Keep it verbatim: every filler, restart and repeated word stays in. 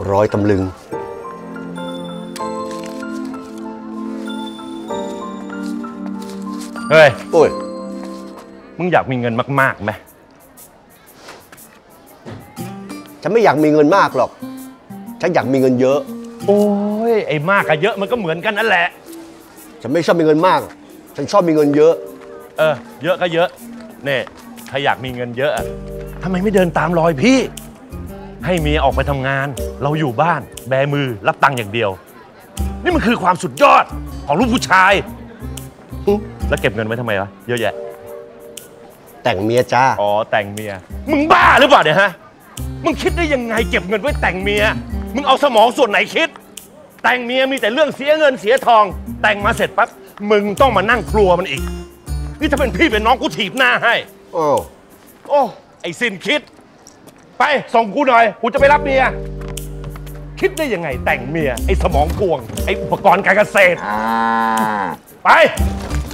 ร้อยตำลึงเฮ้ยโอ้ยมึงอยากมีเงินมากๆไหมฉันไม่อยากมีเงินมากหรอกฉันอยากมีเงินเยอะโอ้ยไอ้มากกับเยอะมันก็เหมือนกันนั่นแหละฉันไม่ชอบมีเงินมากฉันชอบมีเงินเยอะเออเยอะก็เยอะเนี่ยถ้าอยากมีเงินเยอะทำไมไม่เดินตามรอยพี่ให้เมียออกไปทำงานเราอยู่บ้านแบมือรับตังค์อย่างเดียวนี่มันคือความสุดยอดของลูกผู้ชายแล้วเก็บเงินไว้ทำไมวะเยอะแยะแต่งเมียจ้าอ๋อแต่งเมียมึงบ้าหรือเปล่าเนี่ยฮะมึงคิดได้ยังไงเก็บเงินไว้แต่งเมียมึงเอาสมองส่วนไหนคิดแต่งเมียมีแต่เรื่องเสียเงินเสียทองแต่งมาเสร็จปั๊บมึงต้องมานั่งครัวมันอีกนี่ถ้าเป็นพี่เป็นน้องกูถีบหน้าให้โอ้โอ้ไอ้สินคิดไปส่งกูหน่อยกูจะไปรับเมียคิดได้ยังไงแต่งเมียไอ้สมองกวงไอ้อุปกรณ์การเกษตรไป